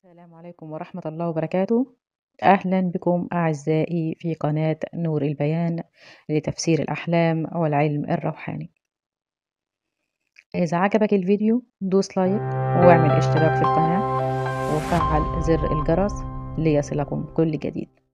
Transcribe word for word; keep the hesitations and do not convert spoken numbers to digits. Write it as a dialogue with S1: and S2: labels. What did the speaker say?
S1: السلام عليكم ورحمة الله وبركاته. أهلا بكم أعزائي في قناة نور البيان لتفسير الأحلام والعلم الروحاني. إذا عجبك الفيديو دوس لايك واعمل اشتراك في القناة وفعل زر الجرس ليصلكم كل جديد.